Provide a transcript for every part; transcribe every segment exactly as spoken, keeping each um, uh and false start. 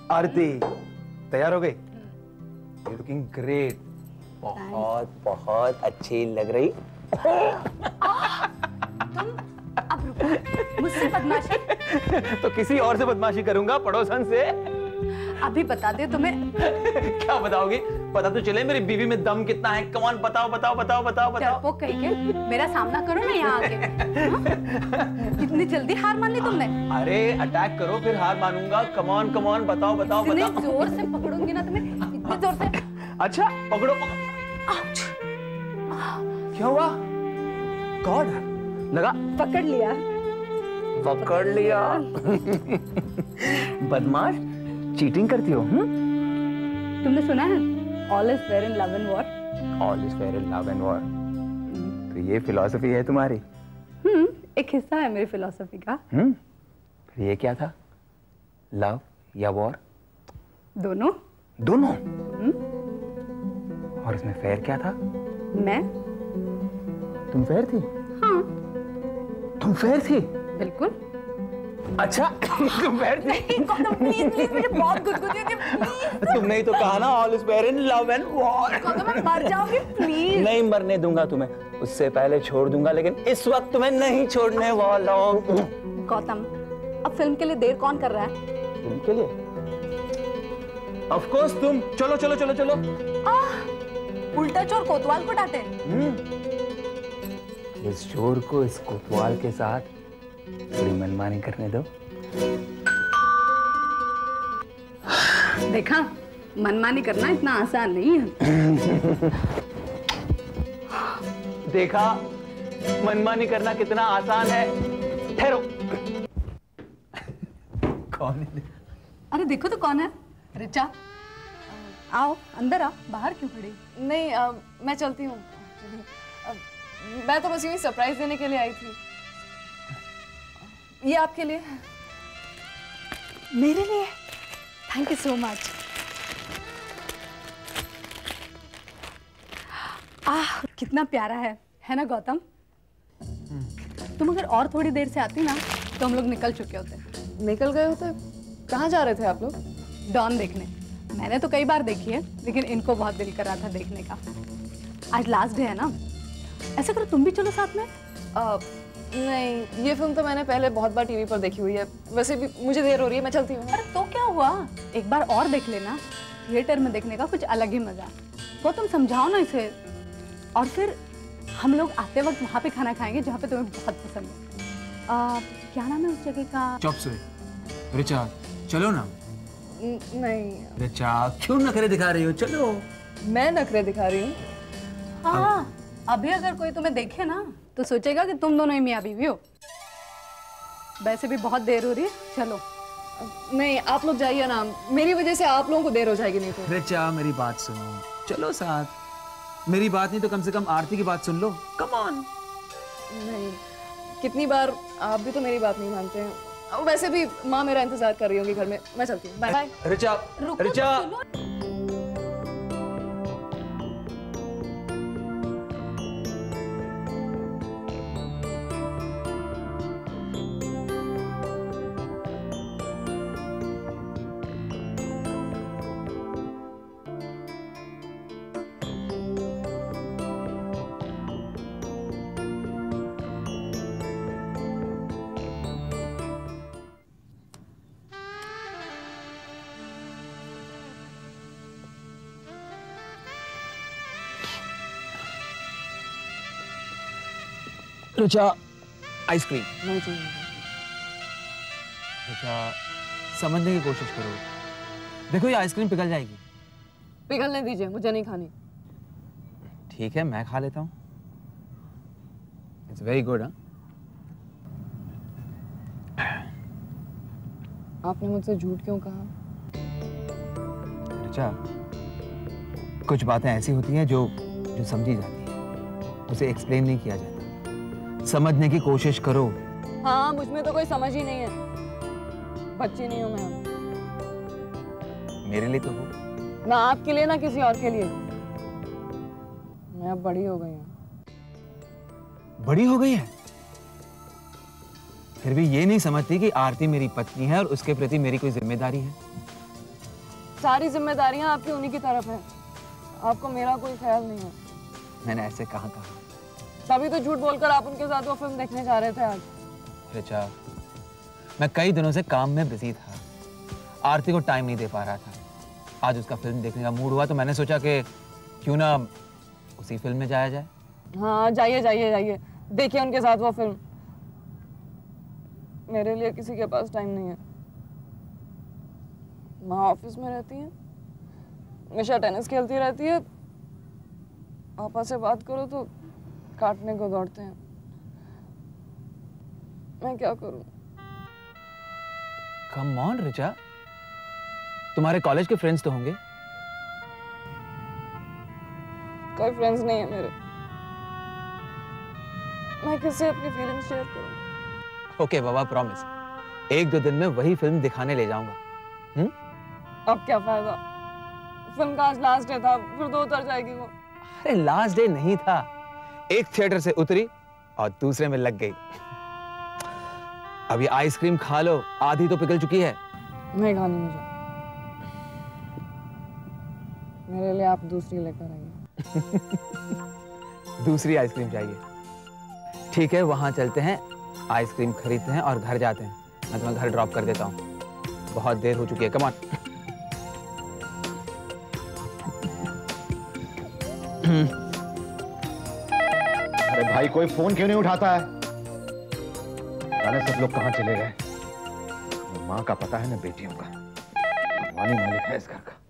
आरती तैयार हो गई? You're looking great. बहुत बहुत अच्छी लग रही। तुम अब रुको, मुझसे बदमाशी? तो किसी और से बदमाशी करूंगा, पड़ोसन से। अभी बता दे तुम्हें। क्या बताओगी? पता तो चले मेरी बीवी में दम कितना है। कम ऑन बताओ बताओ बताओ बताओ बताओ। डरपोक कहीं के, मेरा सामना करो ना यहाँ आके। इतनी जल्दी हार मान ली तुमने? अरे अटैक करो फिर हार मानूंगा। कम ऑन कम ऑन बताओ बताओ बताओ। इतने जोर से पकड़ूंगी ना तुम्हें, इतने जोर से। अच्छा पकड़ो, पकड़ो। क्या हुआ? गॉड, लगा? पकड़ लिया। पकड़ लिया। बदमाश, चीटिंग करती हो? हुँ? तुमने सुना है all is fair in love and war? All is fair in love and war. तो ये फिलॉसफी है तुम्हारी? हम्म, एक हिस्सा है मेरी फिलॉसफी का। हम्म, फिर ये क्या था? लव या वॉर? दोनों। दोनों? और इसमें फेयर क्या था? मैं। तुम फेयर थी? हाँ। तुम फेयर थी? बिल्कुल। अच्छा तुम फेयर थी? नहीं, गौतम प्लीज प्लीज, मुझे बहुत गुदगुदी होती है, प्लीज। तुमने ही तो कहा ना all is fair in love and war. Gautam मैं मर जाऊंगी, प्लीज। नहीं मरने दूंगा तुम्हें, उससे पहले छोड़ दूंगा, लेकिन इस वक्त तुम्हें नहीं छोड़ने वाला हूं। गौतम, अब फिल्म के लिए देर कौन कर रहा है? फिल्म के लिए? ऑफ कोर्स तुम। चलो चलो चलो चलो। आह, उल्टा चोर कोतवाल को डांटे। इस चोर को इस कोतवाल के साथ थोड़ी मनमानी करने दो। देखा, मनमानी करना इतना आसान नहीं है। देखा, मनमानी करना कितना आसान है। ठहरो। कौन है? अरे देखो तो कौन है। रिचा, आओ अंदर आओ, बाहर क्यों खड़ी? नहीं आ, मैं चलती हूँ। मैं तो बस यूं ही सरप्राइज देने के लिए आई थी। ये आपके लिए। मेरे लिए? Thank you so much. आह, कितना प्यारा है, है ना गौतम? तुम अगर और थोड़ी देर से आती ना, तो हम लोग निकल चुके होते। निकल गए होते? कहाँ जा रहे थे आप लोग? डॉन देखने। मैंने तो कई बार देखी है, लेकिन इनको बहुत दिल कर रहा था देखने का। आज लास्ट डे है ना, ऐसा करो तुम भी चलो साथ में। आ, नहीं, ये फिल्म तो मैंने पहले बहुत बार टीवी पर देखी हुई है। वैसे भी मुझे देर हो रही है, मैं चलती हूँ। अरे तो क्या हुआ, एक बार और देख लेना। थिएटर में देखने का कुछ अलग ही मजा। वो तुम समझाओ ना इसे। और फिर हम लोग आते वक्त वहाँ पे खाना खाएंगे जहाँ पे तुम्हें बहुत पसंद है। क्या नाम है उस जगह का? चॉप सुए। रिचा चलो ना। नहीं। रिचा क्यों नखरे दिखा रही हो? चलो। मैं नखरे दिखा रही हूँ? हाँ, अभी अगर कोई तुम्हें देखे ना तो सोचेगा कि तुम दोनों ही मियाँ बीवी हो। वैसे भी बहुत देर हो रही है, चलो। नहीं, आप लोग जाइए ना, मेरी वजह से आप लोगों को देर हो जाएगी नहीं तो। रिचा मेरी बात सुनो, चलो साथ। मेरी बात नहीं तो कम से कम आरती की बात सुन लो। Come on. नहीं, कितनी बार आप भी तो मेरी बात नहीं मानते हैं। वैसे भी माँ मेरा इंतजार कर रही होंगी घर में। मैं चलती हूँ, bye bye. Richa, Richa. Richa ice cream. नहीं चाहिए। रिचा समझने की कोशिश करो, देखो ये आइसक्रीम पिघल जाएगी। पिघलने दीजिए, मुझे नहीं खानी। ठीक है मैं खा लेता हूँ। It's very good. हाँ, आपने मुझसे झूठ क्यों कहा? रिचा कुछ बातें ऐसी होती हैं जो जो समझी जाती है, उसे एक्सप्लेन नहीं किया जाता। समझने की कोशिश करो। हाँ, मुझ में तो कोई समझ ही नहीं है। बच्ची नहीं हूँ मैं। मेरे लिए तो हो। ना आपके लिए ना किसी और के लिए। मैं अब बड़ी हो गई हूँ। बड़ी हो गई है? फिर भी ये नहीं समझती कि आरती मेरी पत्नी है और उसके प्रति मेरी कोई जिम्मेदारी है। सारी जिम्मेदारियां आपकी उन्हीं की तरफ हैं। आपको मेरा कोई ख्याल नहीं है। मैंने ऐसे कहाँ कहा? तभी तो झूठ बोलकर आप उनके साथ वो फिल्म देखने जा रहे थे आज। ऋचा, मैं कई दिनों से काम में बिजी था, आरती को टाइम नहीं दे पा रहा था। आज उसका फिल्म देखने का मूड हुआ तो मैंने सोचा कि क्यों ना उसी फिल्म में जाया जाए। हाँ, जाइए जाइए जाइए, देखिए उनके साथ वो फिल्म। मेरे लिए किसी के पास टाइम नहीं है। माँ ऑफिस में रहती है, मिशा टेनिस खेलती रहती है, पापा से बात करो तो काटने को दौड़ते हैं। मैं क्या करूं? कम ऑन ऋचा, तुम्हारे कॉलेज के फ्रेंड्स तो होंगे? कोई फ्रेंड्स नहीं है मेरे। मैं किससे अपनी फीलिंग्स शेयर करूं? ओके बाबा, प्रॉमिस, एक दो दिन में वही फिल्म दिखाने ले जाऊंगा। हम्म? अब क्या फायदा? फिल्म का आज लास्ट डे था, फिर तो उतर जाएगी वो। अरे लास्ट डे नहीं था, एक थिएटर से उतरी और दूसरे में लग गई। अब ये आइसक्रीम खा लो, आधी तो पिघल चुकी है। नहीं खानी मुझे। मेरे लिए आप दूसरी लेकर आइए। दूसरी आइसक्रीम चाहिए? ठीक है, वहां चलते हैं, आइसक्रीम खरीदते हैं और घर जाते हैं। मैं तुम्हें घर ड्रॉप कर देता हूँ, बहुत देर हो चुकी है। Come on. अरे भाई, कोई फोन क्यों नहीं उठाता है? जाने सब लोग कहाँ चले गए? न माँ का पता है न बेटियों का। भगवान ही मालिक है इस घर का।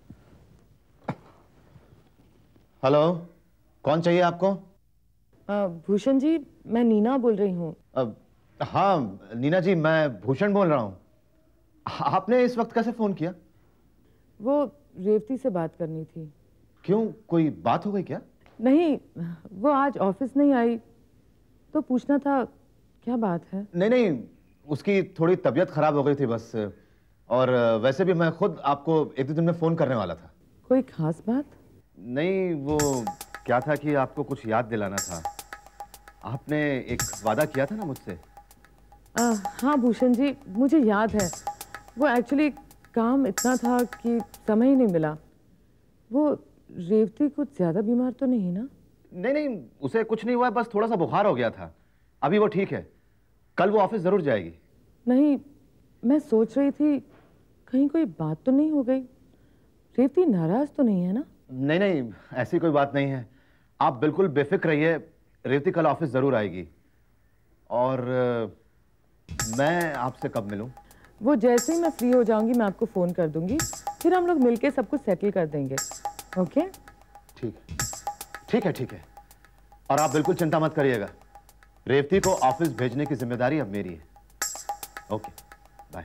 हेलो, कौन चाहिए आपको? भूषण जी, मैं नीना बोल रही हूँ। हाँ नीना जी, मैं भूषण बोल रहा हूँ। आपने इस वक्त कैसे फोन किया? वो रेवती से बात करनी थी। क्यों, कोई बात हो गई क्या? नहीं, वो आज ऑफिस नहीं आई तो पूछना था क्या बात है। नहीं नहीं, उसकी थोड़ी तबीयत खराब हो गई थी बस। और वैसे भी मैं खुद आपको एक दो दिन में फोन करने वाला था। कोई खास बात? नहीं, वो क्या था कि आपको कुछ याद दिलाना था। आपने एक वादा किया था ना मुझसे। आ, हाँ भूषण जी, मुझे याद है। वो एक्चुअली काम इतना था कि समय ही नहीं मिला। वो रेवती कुछ ज्यादा बीमार तो नहीं ना? नहीं नहीं, उसे कुछ नहीं हुआ, बस थोड़ा सा बुखार हो गया था। अभी वो ठीक है, कल वो ऑफिस जरूर जाएगी। नहीं, मैं सोच रही थी कहीं कोई बात तो नहीं हो गई। रेवती नाराज तो नहीं है ना? नहीं नहीं, ऐसी कोई बात नहीं है। आप बिल्कुल बेफिक्र रहिए, रेवती कल ऑफिस जरूर आएगी। और मैं आपसे कब मिलूं? वो जैसे ही मैं फ्री हो जाऊंगी मैं आपको फोन कर दूंगी, फिर हम लोग मिलके सब कुछ सेटल कर देंगे। ओके? ठीक है, ठीक है, ठीक है। और आप बिल्कुल चिंता मत करिएगा, रेवती को ऑफिस भेजने की जिम्मेदारी अब मेरी है। Okay, bye.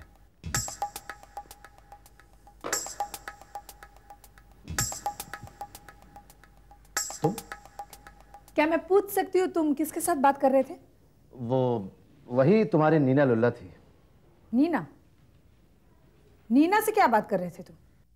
तुम? क्या मैं पूछ सकती हूँ तुम किसके साथ बात कर रहे थे? वो वही तुम्हारी नीना लुल्ला थी। नीना? नीना से क्या बात कर रहे थे तुम?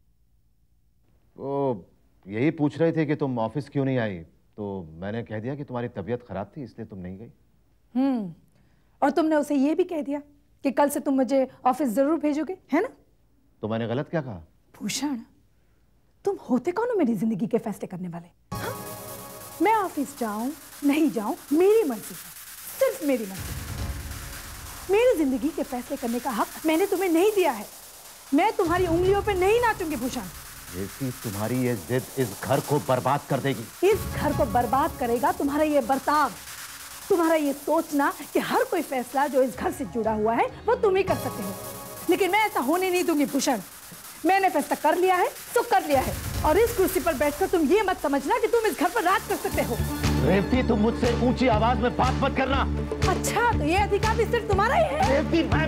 वो यही पूछ रहे थे कि तुम ऑफिस क्यों नहीं आई, तो मैंने कह दिया कि तुम्हारी तबीयत खराब थी इसलिए तुम नहीं गई। हम्म, और तुमने उसे ये भी कह दिया कि कल से तुम मुझे ऑफिस जरूर भेजोगे, है ना? तो मैंने गलत क्या कहा? भूषण, तुम होते कौन हो मेरी जिंदगी के फैसले करने वाले? हाँ? मैं ऑफिस जाऊं नहीं जाऊं मेरी मर्जी है, सिर्फ मेरी मर्जी। मेरी जिंदगी के फैसले करने का हक मैंने तुम्हें नहीं दिया है। मैं तुम्हारी उंगलियों पे नहीं नाचूंगी भूषण। रेवती, तुम्हारी ये जिद इस घर को बर्बाद कर देगी। इस घर को बर्बाद करेगा तुम्हारा ये बर्ताव, तुम्हारा ये सोचना कि हर कोई फैसला जो इस घर से जुड़ा हुआ है वो तुम ही कर सकते हो। लेकिन मैं ऐसा होने नहीं दूंगी भूषण। मैंने फैसला कर लिया है तो कर लिया है, और इस कुर्सी पर बैठकर तुम ये मत समझना कि तुम इस घर पर राज कर सकते हो। रेवती, तुम मुझसे ऊंची आवाज में बात मत करना। अच्छा, तो ये अधिकार भी सिर्फ तुम्हारा ही है? रेवती, मैं...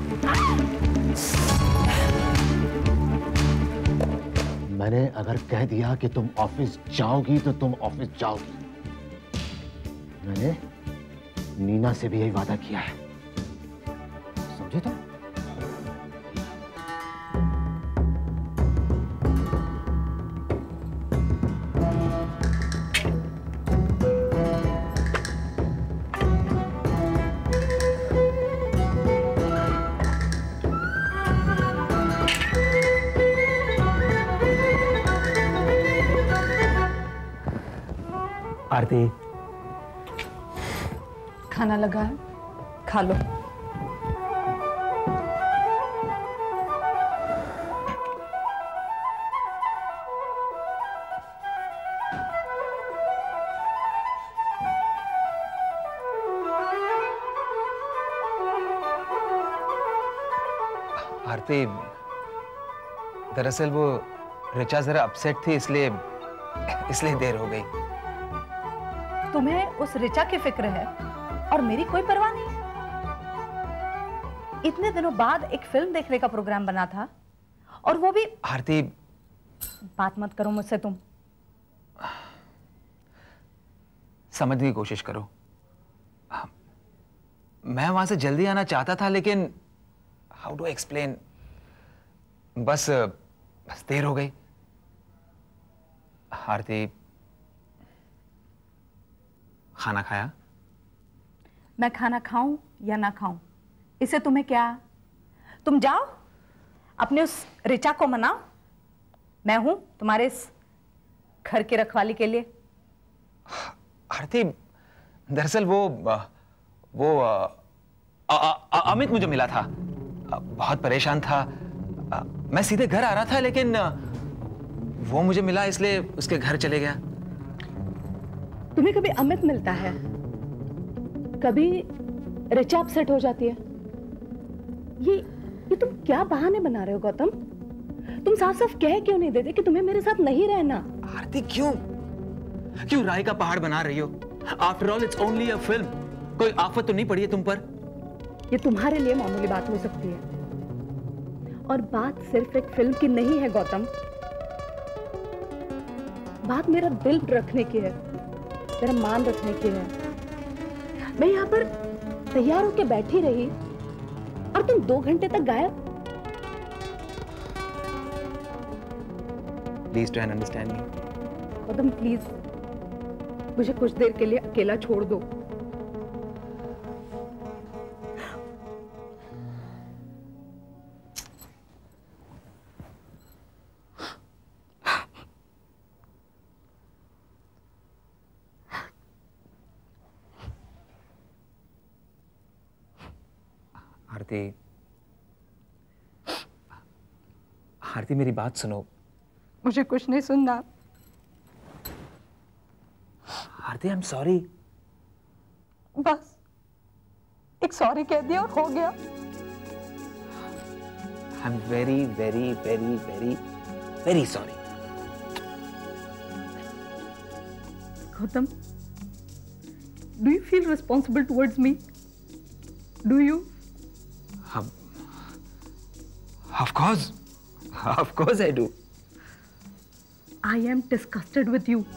मैंने अगर कह दिया कि तुम ऑफिस जाओगी तो तुम ऑफिस जाओगी। मैंने नीना से भी यही वादा किया है, समझे तुम? आरती, खाना लगा है, खा लो। आरती, दरअसल वो ऋचा जरा अपसेट थी, इसलिए इसलिए देर हो गई। तुम्हें उस ऋचा की फिक्र है और मेरी कोई परवाह नहीं है। इतने दिनों बाद एक फिल्म देखने का प्रोग्राम बना था और वो भी। आरती, बात मत करो मुझसे तुम। समझने की कोशिश करो। मैं वहां से जल्दी आना चाहता था, लेकिन हाउ डू एक्सप्लेन, बस बस देर हो गई। आरती, खाना खाया? मैं खाना खाऊं या ना खाऊं, इससे तुम्हें क्या? तुम जाओ अपने उस ऋचा को मनाओ, मैं हूं तुम्हारे इस घर की रखवाली के लिए। आरती, दरअसल वो वो आ, आ, आ, अमित मुझे मिला था, बहुत परेशान था। मैं सीधे घर आ रहा था, लेकिन वो मुझे मिला, इसलिए उसके घर चले गया। तुम्हें कभी अमित मिलता है, कभी ऋचा अपसेट हो जाती है। ये ये तुम क्या बहाने बना रहे हो गौतम? तुम साफ साफ कह क्यों नहीं देते कि तुम्हें मेरे साथ नहीं रहना? आरती, क्यों क्यों राय का पहाड़ बना रही हो? After all it's only a film. कोई आफत तो नहीं पड़ी है तुम पर? ये तुम्हारे लिए मामूली बात हो सकती है, और बात सिर्फ एक फिल्म की नहीं है गौतम। बात मेरा दिल रखने की है, मेरा मान रखने की है। मैं यहाँ पर तैयार होकर बैठी रही और तुम दो घंटे तक गायब। Please try and understand me. Gautam please, मुझे कुछ देर के लिए अकेला छोड़ दो। आरती, आरती मेरी बात सुनो। मुझे कुछ नहीं सुनना। Aarti, I am sorry. बस एक सॉरी कह दिया और हो गया। I am very very very very very sorry. Gautam, do you feel responsible towards me? Do you? Of course, of course I do. I am disgusted with you.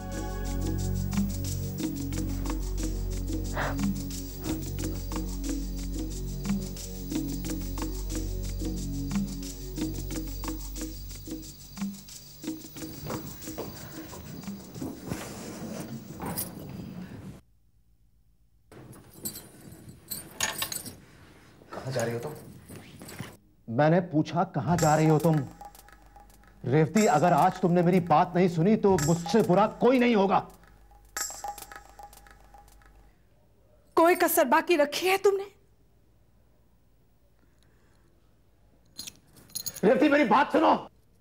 कहाँ जा रही हो तुम? मैंने पूछा कहां जा रही हो तुम? रेवती, अगर आज तुमने मेरी बात नहीं सुनी तो मुझसे बुरा कोई नहीं होगा। कोई कसर बाकी रखी है तुमने? रेवती, मेरी बात सुनो।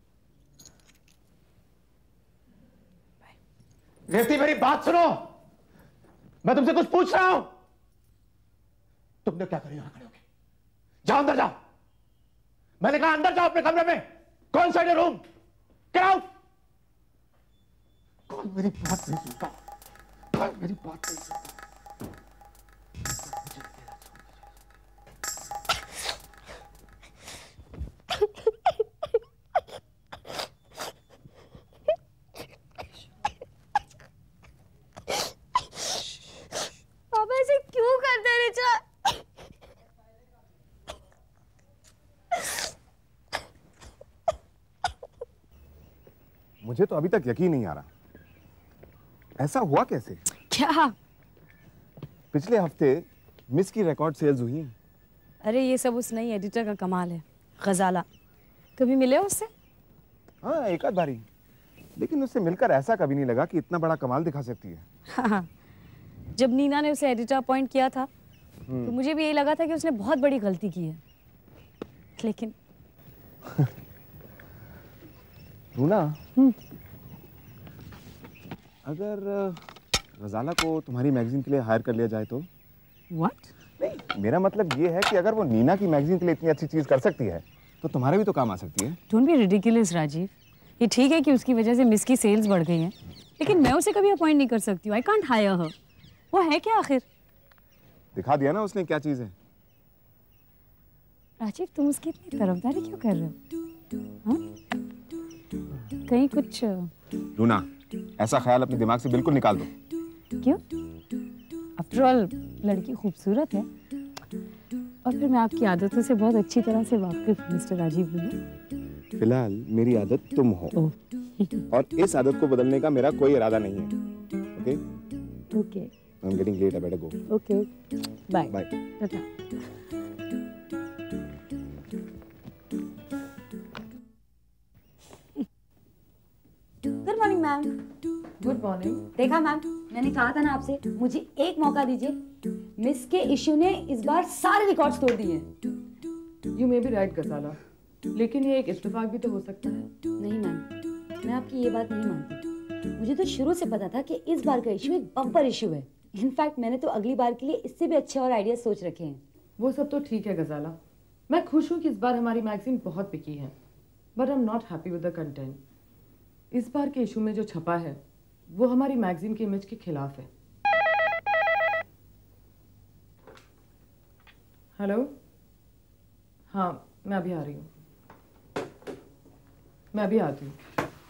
रेवती, मेरी बात सुनो। मैं तुमसे कुछ पूछ रहा हूं। तुमने क्या करी? यहां खड़े होके जाओ, अंदर जाओ। मैंने कहा अंदर जाओ अपने कमरे में। कौन सा रूम? Get out. कौन मेरी बात नहीं सुनता? कौन मेरी बात नहीं सुनता? पापा ऐसे क्यों करते ऋचा? मुझे तो अभी तक यकीन नहीं आ रहा, ऐसा हुआ कैसे? क्या? पिछले हफ्ते मिस की रिकॉर्ड सेल्स हुई हैं। अरे ये सब उस नई एडिटर का कमाल है, गजाला। कभी मिले उससे? हाँ, एक आध बारी। लेकिन उससे मिलकर ऐसा कभी नहीं लगा कि इतना बड़ा कमाल दिखा सकती है। हाँ, जब नीना ने उसे एडिटर अपॉइंट किया था तो मुझे भी यही लगा था कि उसने बहुत बड़ी गलती की है, लेकिन रूना, अगर गजाला को तुम्हारी मैगजीन के लिए हायर कर लिया जाए तो? What? नहीं, मेरा मतलब ये है कि अगर वो नीना की मैगजीन के लिए इतनी अच्छी चीज कर सकती है तो तुम्हारे भी तो काम आ सकती है। Don't be ridiculous, Rajiv. ये ठीक है कि उसकी वजह से मिस की सेल्स बढ़ गई हैं, लेकिन मैं उसे कभी अपॉइंट नहीं कर सकती हूँ। I can't hire her। वो है क्या आखिर? दिखा दिया ना उसने क्या चीज है। राजीव, तुम उसकी इतनी तरफदारी क्यों कर रहे हो? हाँ? कहीं कुछ रूना, ऐसा ख्याल अपने दिमाग से बिल्कुल निकाल दो। क्यों? आफ्टर ऑल लड़की खूबसूरत है, और फिर मैं आपकी आदतों से बहुत अच्छी तरह से वाकिफ हूँ मिस्टर राजीव लुना। फिलहाल मेरी आदत तुम हो, और इस आदत को बदलने का मेरा कोई इरादा नहीं है। Okay? Okay. I'm getting late, I better go. Okay, bye. Bye. टाटा। Good morning ma'am. Good morning. देखा मैम, मैंने कहा था ना आपसे, मुझे एक मौका दीजिए। मिस के इशू ने इस बार सारे रिकॉर्ड्स तोड़ दिए। You may be right Gazala, लेकिन ये एक इत्तेफाक भी तो हो सकता है। नहीं मैम, मैं आपकी ये बात नहीं मानती। मुझे तो शुरू से पता था कि इस बार का इशू एक बम्पर इशू है। इनफैक्ट मैंने तो अगली बार के लिए इससे भी अच्छे और आइडिया सोच रखे हैं। वो सब तो ठीक है गजाला, मैं खुश हूँ कि इस बार हमारी मैगजीन बहुत बिकी है, but I am not happy with the content. इस बार के इशू में जो छपा है वो हमारी मैगजीन की इमेज के खिलाफ है। हेलो, हाँ मैं अभी आ रही हूँ, मैं अभी आती हूँ।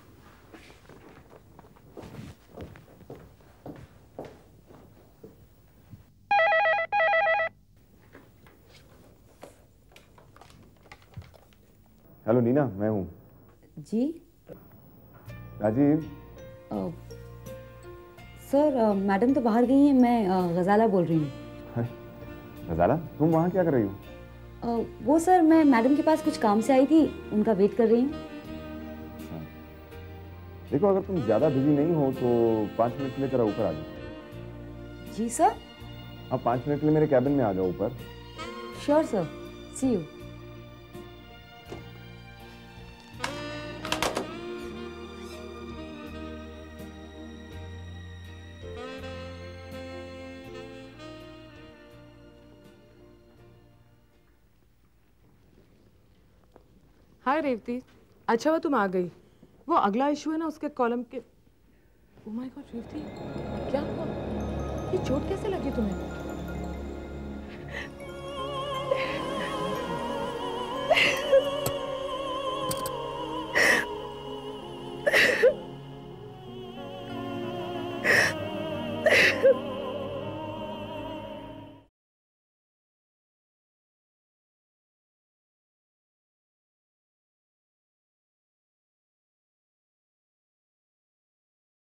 हेलो नीना, मैं हूँ। जी Rajiv. uh, sir, uh, madam तो बाहर गई हैं, मैं uh, गजाला बोल रही हूँ। गजाला, तुम वहाँ क्या कर रही हो? uh, वो सर, मैं मैडम के पास कुछ काम से आई थी, उनका वेट कर रही हूँ। देखो, अगर तुम ज्यादा बिजी नहीं हो तो पाँच मिनट के लिए जरा ऊपर आ जाओ। जी सर। हाँ, पाँच मिनट के लिए मेरे कैबिन में आ जाओ ऊपर। Sure sir, see you. Hi Revathi, अच्छा हुआ तुम आ गई। वो अगला इशू है ना, उसके कॉलम के। ओह माय गॉड रेवती, क्या हुआ? ये चोट कैसे लगी तुम्हें?